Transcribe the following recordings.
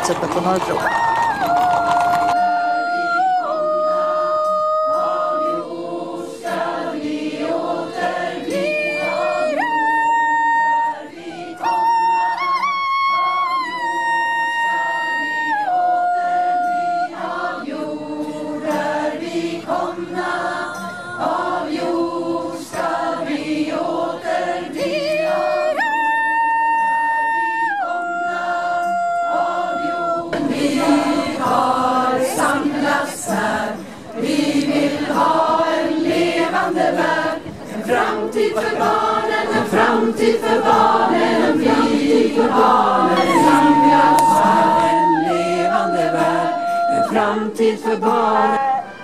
funnits uppe på Norrbro. Framtid för barnen, en framtid för barnen, en framtid för barnen. Samlas här, en levande värld, en framtid för barnen.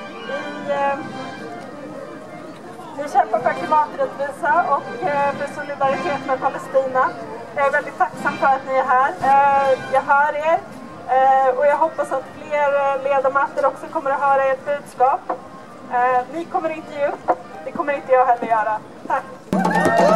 Vi kämpar för klimaträttvisa och för solidaritet med Palestina. Jag är väldigt tacksam för att ni är här. Jag hör er och jag hoppas att fler ledamöter också kommer att höra ert budskap. Ni kommer inte ge upp. Det kommer inte jag heller göra. Tack!